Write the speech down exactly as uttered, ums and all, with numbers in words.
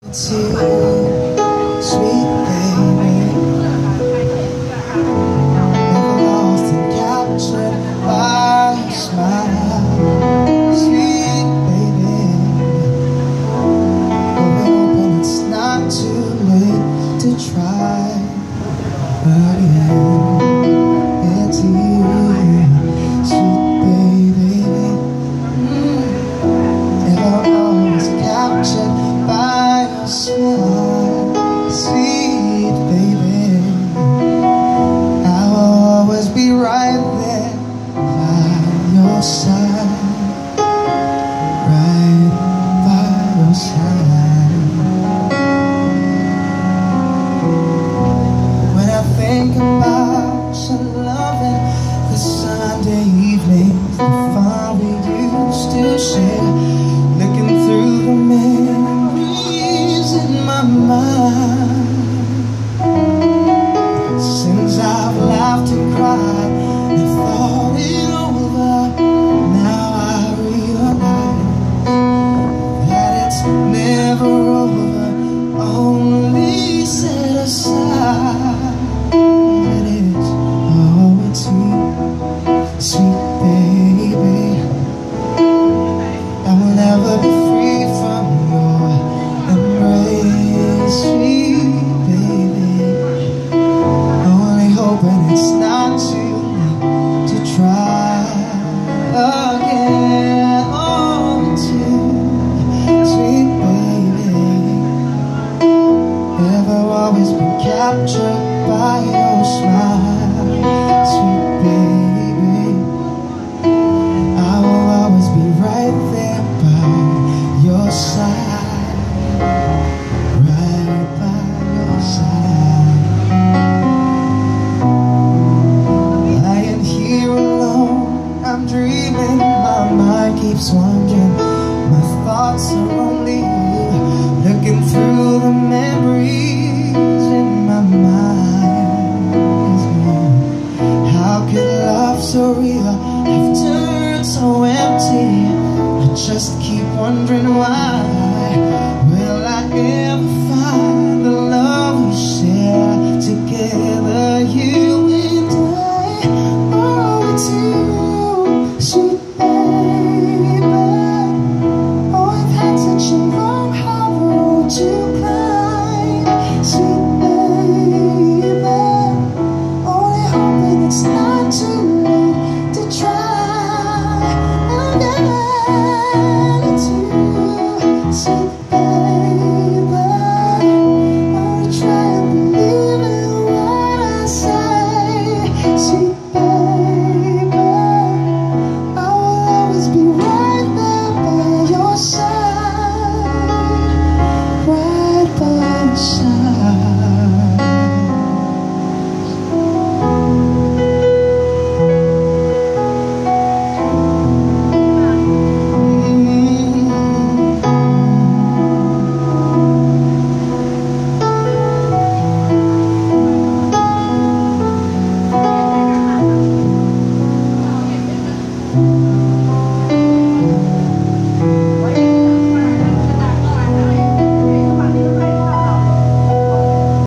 Sweet baby, never lost and captured by a smile. Sweet baby, hoping it's not too late to try again. It's you, sweet baby, never lost and captured by a smile. Sweet baby, I will always be right there by your side, right by your side. When I think about your loving, the Sunday evenings, the fun we used to share, looking through the memories in my mind. Since I've laughed and cried and thought it over, now I realize that it's never over, only set aside. And it's, oh, it's sweet, sweet baby, I will never be free from your embrace. Sweet baby, only hoping it's not too late to try again. Oh, it's you, sweet baby, never always been captured